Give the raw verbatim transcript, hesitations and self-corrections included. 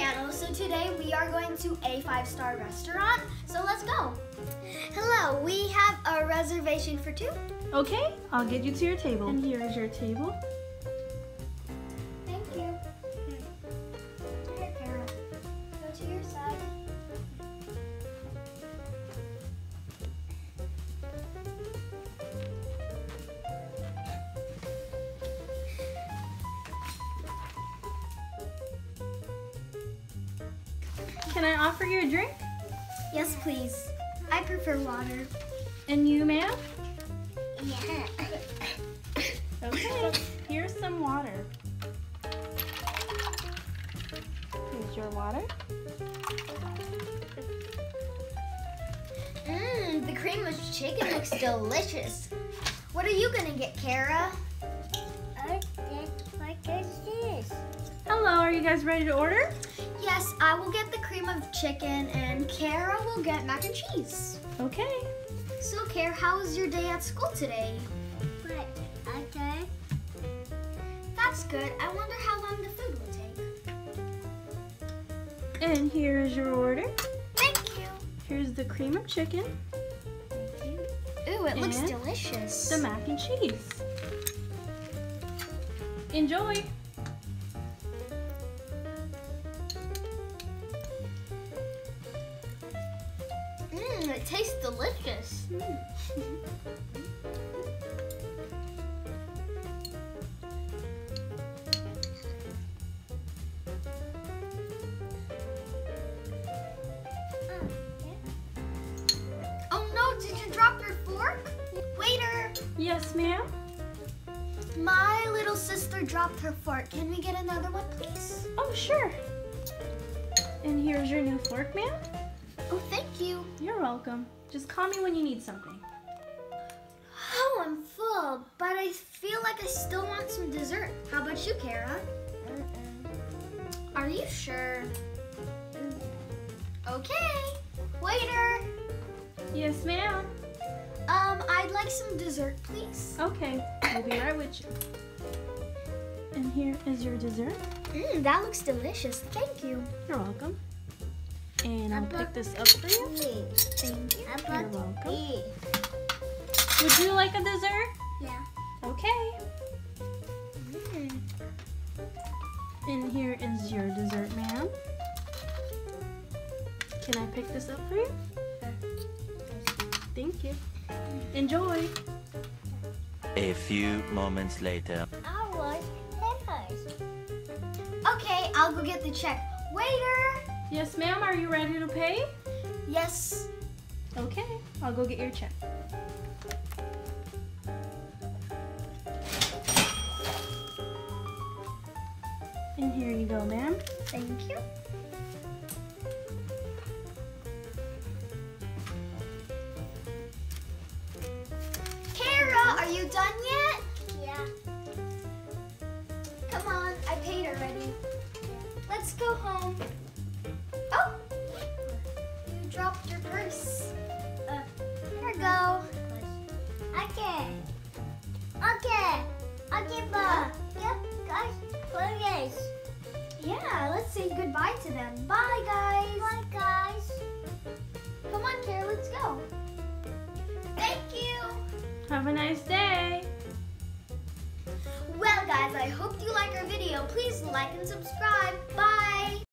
channel. So today we are going to a five-star restaurant. So let's go. Hello, we have a reservation for two. Okay, I'll get you to your table. And here is your table. Thank you. Here, Kara. Go to your side. Can I offer you a drink? Yes, please. I prefer water. And you, ma'am? Yeah. Okay, here's some water. Here's your water. Mmm, the cream of chicken looks delicious. What are you gonna get, Kara? I get what is this? Hello, are you guys ready to order? Yes, I will get the cream of chicken and Kara will get mac and cheese. Okay. So, Kara, how was your day at school today? Good. Okay. That's good. I wonder how long the food will take. And here is your order. Thank you. Here's the cream of chicken, Ooh, it looks And delicious. the mac and cheese. Enjoy. Mmm, it tastes delicious. Oh no, did you drop your fork? Waiter, Yes, ma'am. my little sister dropped her fork. Can we get another one, please? Oh, sure. And here's your new fork, ma'am. Oh, thank you. You're welcome. Just call me when you need something. Oh, I'm full, but I feel like I still want some dessert. How about you, Kara? Are you sure? Okay. Waiter, Yes, ma'am. um, I'd like some dessert, please. Okay, we'll be right with you. And here is your dessert. Mmm, that looks delicious. Thank you. You're welcome. And I'll pick this up for you. Thank you. You're welcome. E. Would you like a dessert? Yeah. Okay. Mm. And here is your dessert, ma'am. Can I pick this up for you? Thank you. Enjoy. A few moments later. I was peppers. Okay, I'll go get the check. Waiter! Yes, ma'am. Are you ready to pay? Yes. Okay. I'll go get your check. And here you go, ma'am. Thank you. Kara, are you done yet? Yeah. Come on, I paid already. Let's go home. Oh! You dropped your purse. Uh, here we go. Okay. Okay. Okay, but yep, guys, please. Yeah, let's say goodbye to them. Bye, guys. Bye, guys. Come on, Kara, let's go. Thank you. Have a nice day. Well, guys, I hope you like our video. Please like and subscribe. Bye.